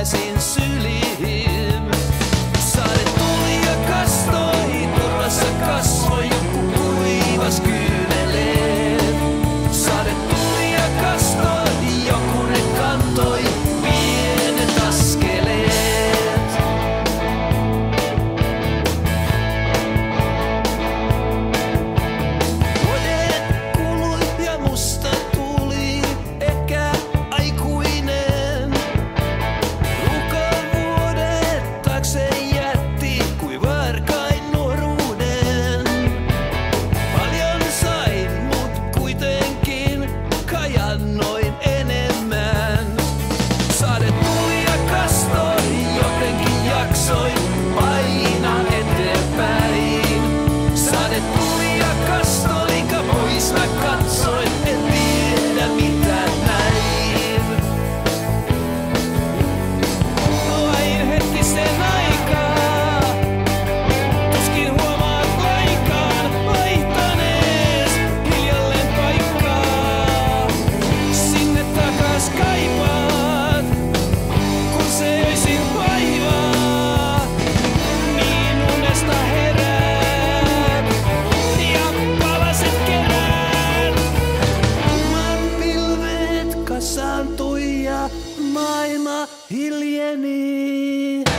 takaisin syliin. Sade tuli ja kastoi, turvassa kasvoi joku kuivas kyyneleet. Sade tuli ja kastoi, joku ne kantoi pienet askeleet. Vuodet kului ja musta tuli ehkä aikuinen. Rukovuodet taakse jätti kuin varkain nuoruuden. Paljon sain, mut kuitenkin kajannoin enemmän. Sade tuli ja kastoi, jotenkin jaksoin painaa eteenpäin. Sade tuli ja kastoi, pois mä katsoin, en tiedä mitä näin. Vain hetkisen aikaa, tuskin huomaat lainkaan vaihtanees hiljalleen paikkaa. Sinne takas kaipaat, kun se öisin vaivaa, niin unesta heräät ja palaset keräät. Maan pilvet kasaantui ja maailma hiljeni.